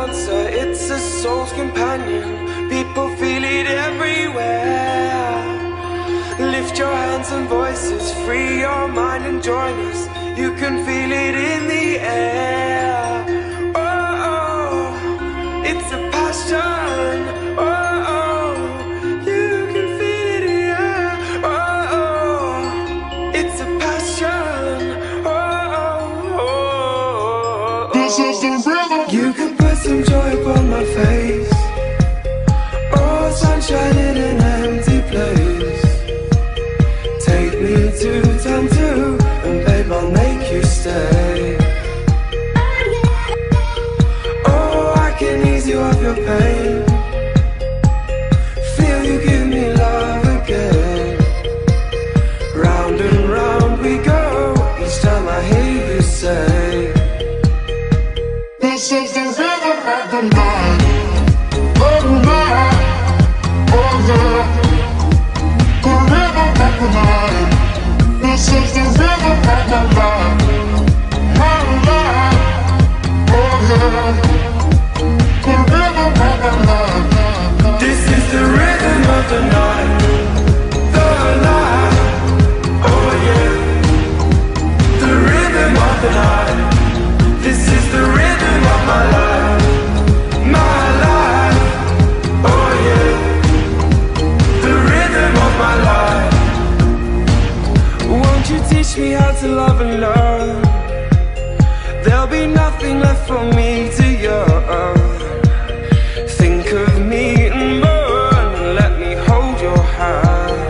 answer, it's a soul's companion. People feel it everywhere. Lift your hands and voices, free your mind and join us. You can feel it in the air. Oh, oh, it's a passion. Oh, oh, you can feel it in the air. Oh, oh, it's a passion. Oh, oh, oh, oh. This is the rhythm. You can put some joy upon my face. Oh, sunshine in an empty place. Take me to time 2, and babe, I'll make you stay. Oh, I can ease you of your pain. Feel you give me love again. Round and round we go, each time I hear you say, this is the rhythm of the night. Oh, night. Oh, yeah. The rhythm of the night. This is the rhythm of my life. My life. Oh, yeah. The rhythm of my life. This is the rhythm of the night. The night. Oh, yeah. The rhythm of the night. This is the rhythm of my life. My life. Oh, yeah. The rhythm of my life. Won't you teach me how to love and learn? There'll be nothing left for me to yearn. Think of me and burn, and let me hold your hand.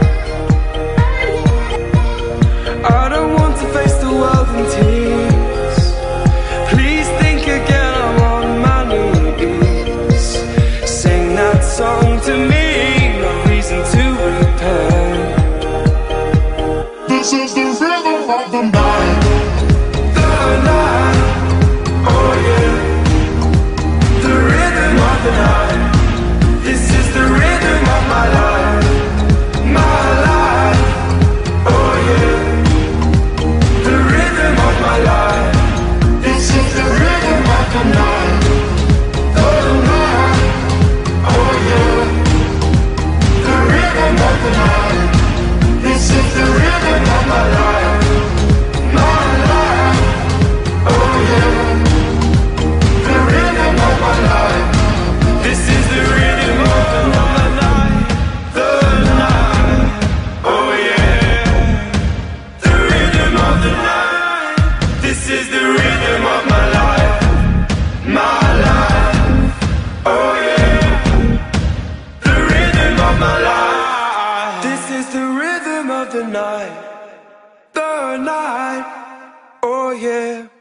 I don't want to face the world in tears. Please think again, I'm on my knees. Sing that song to me, no reason to repent. This is the rhythm of the night. The night. Oh yeah. The rhythm of the night. This is the rhythm of my life. My life. Oh yeah. The rhythm of my life. This is the rhythm of the night. The night. Oh yeah. The rhythm of the night. This is the rhythm of my life. My life. Oh yeah. The rhythm of my life. This is the rhythm of the night. The night. Oh yeah. The rhythm of the night. This is the rhythm of my life. My life. Oh yeah. The rhythm of my life. This is the rhythm of the night. The night. Oh yeah.